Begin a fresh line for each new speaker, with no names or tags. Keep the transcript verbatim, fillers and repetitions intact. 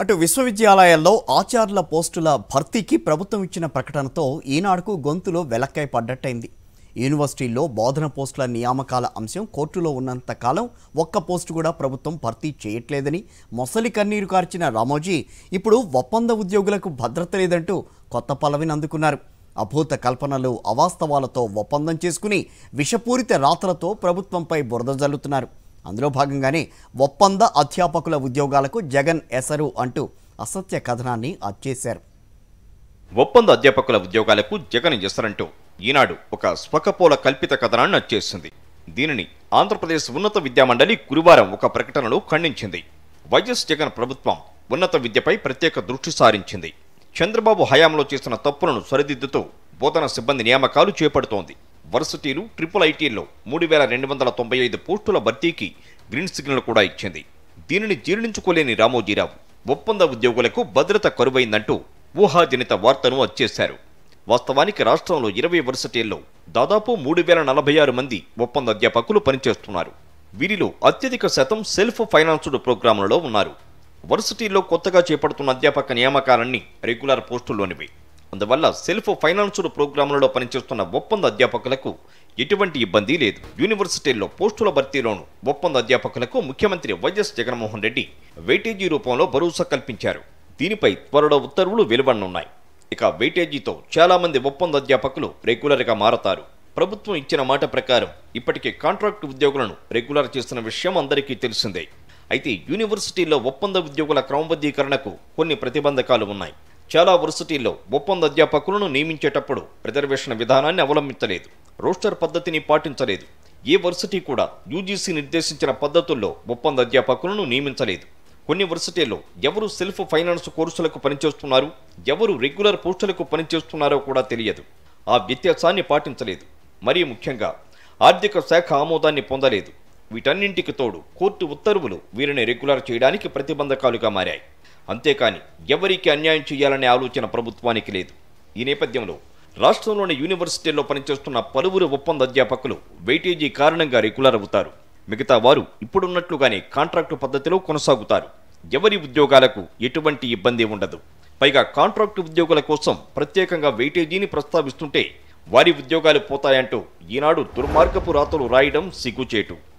అటు విశ్వవిద్యాలయాల్లో ఆచార్యుల పోస్టుల భర్తీకి ప్రభుత్వం ఇచ్చిన ప్రకటనతో ఈనాడుకు గొంతులో వెలక్కై పడ్డట్టయింది. యూనివర్సిటీల్లో బోధన పోస్టుల నియామకాల అంశం కోర్టులో ఉన్నంత కాలం ఒక్క పోస్టు కూడా ప్రభుత్వం భర్తీ చేయట్లేదని మొసలి కన్నీరు కార్చిన రామోజీ ఇప్పుడు ఒప్పంద ఉద్యోగులకు భద్రత లేదంటూ కొత్త పల్లవిని అందుకున్నారు. అభూత కల్పనలు అవాస్తవాలతో ఒప్పందం చేసుకుని విషపూరిత రాతలతో ప్రభుత్వంపై బురద జల్లుతున్నారు. అందులో భాగంగానే ఒప్పంద అధ్యాపకుల ఉద్యోగాలకు జగన్ ఎసరు అంటూ అసత్య కథనాన్ని అచ్చేశారు.
ఒప్పంద అధ్యాపకుల ఉద్యోగాలకు జగన్ ఎసరంటూ ఈనాడు ఒక స్వకపోల కల్పిత కథనాన్ని అచ్చేసింది. దీనిని ఆంధ్రప్రదేశ్ ఉన్నత విద్యామండలి గురువారం ఒక ప్రకటనలో ఖండించింది. వైఎస్ జగన్ ప్రభుత్వం ఉన్నత విద్యపై ప్రత్యేక దృష్టి సారించింది. చంద్రబాబు హయాంలో చేసిన తప్పులను సరిదిద్దుతూ బోధన సిబ్బంది నియామకాలు చేపడుతోంది. వర్సిటీలు ట్రిపుల్ ఐటీల్లో మూడు వేల రెండు వందల తొంభై ఐదు పోస్టుల భర్తీకి గ్రీన్ సిగ్నల్ కూడా ఇచ్చింది. దీనిని జీర్ణించుకోలేని రామోజీరావు ఒప్పంద ఉద్యోగులకు భద్రత కరువైందంటూ ఊహాజనిత వార్తను అచ్చేశారు. వాస్తవానికి రాష్ట్రంలో ఇరవై వర్సిటీల్లో దాదాపు మూడు వేల నలభై ఆరు మంది ఒప్పంద అధ్యాపకులు పనిచేస్తున్నారు. వీరిలో అత్యధిక శాతం సెల్ఫ్ ఫైనాన్స్డ్ ప్రోగ్రాంలలో ఉన్నారు. వర్సిటీల్లో కొత్తగా చేపడుతున్న అధ్యాపక నియామకాలన్నీ రెగ్యులర్ పోస్టుల్లోనివి. అందువల్ల సెల్ఫ్ ఫైనాన్స్డ్ ప్రోగ్రాంలలో పనిచేస్తున్న ఒప్పంద అధ్యాపకులకు ఎటువంటి ఇబ్బంది లేదు. యూనివర్సిటీల్లో పోస్టుల భర్తీలోనూ ఒప్పంద అధ్యాపకులకు ముఖ్యమంత్రి వైఎస్ జగన్మోహన్ రెడ్డి వెయిటేజీ రూపంలో భరోసా కల్పించారు. దీనిపై త్వరలో ఉత్తర్వులు వెలువడనున్నాయి. ఇక వెయిటేజీతో చాలా మంది ఒప్పంద అధ్యాపకులు రెగ్యులర్గా మారతారు. ప్రభుత్వం ఇచ్చిన మాట ప్రకారం ఇప్పటికే కాంట్రాక్టు ఉద్యోగులను రెగ్యులర్ చేసిన విషయం అందరికీ తెలిసిందే. అయితే యూనివర్సిటీల్లో ఒప్పంద ఉద్యోగుల క్రమబద్ధీకరణకు కొన్ని ప్రతిబంధకాలు ఉన్నాయి. చాలా వర్సిటీల్లో ఒప్పంద అధ్యాపకులను నియమించేటప్పుడు రిజర్వేషన్ విధానాన్ని అవలంబించలేదు, రోస్టర్ పద్ధతిని పాటించలేదు. ఏ వర్సిటీ కూడా యూజీసీ నిర్దేశించిన పద్ధతుల్లో ఒప్పంద అధ్యాపకులను నియమించలేదు. కొన్ని వర్సిటీల్లో ఎవరు సెల్ఫ్ ఫైనాన్స్ కోర్సులకు పనిచేస్తున్నారు, ఎవరు రెగ్యులర్ పోస్టులకు పనిచేస్తున్నారో కూడా తెలియదు. ఆ వ్యత్యాసాన్ని పాటించలేదు. మరీ ముఖ్యంగా ఆర్థిక శాఖ ఆమోదాన్ని పొందలేదు. వీటన్నింటికి తోడు కోర్టు ఉత్తర్వులు వీరిని రెగ్యులర్ చేయడానికి ప్రతిబంధకాలుగా మారాయి. అంతేకాని ఎవరికి అన్యాయం చేయాలనే ఆలోచన ప్రభుత్వానికి లేదు. ఈ నేపథ్యంలో రాష్ట్రంలోని యూనివర్సిటీల్లో పనిచేస్తున్న పలువురు ఒప్పంద అధ్యాపకులు వెయిటేజీ కారణంగా రెగ్యులర్ అవుతారు. మిగతా వారు ఇప్పుడున్నట్లుగానే కాంట్రాక్టు పద్ధతిలో కొనసాగుతారు. ఎవరి ఉద్యోగాలకు ఎటువంటి ఇబ్బంది ఉండదు. పైగా కాంట్రాక్టు ఉద్యోగుల కోసం ప్రత్యేకంగా వెయిటేజీని ప్రస్తావిస్తుంటే వారి ఉద్యోగాలు పోతాయంటూ ఈనాడు దుర్మార్గపు రాతలు రాయడం సిగ్గుచేటు.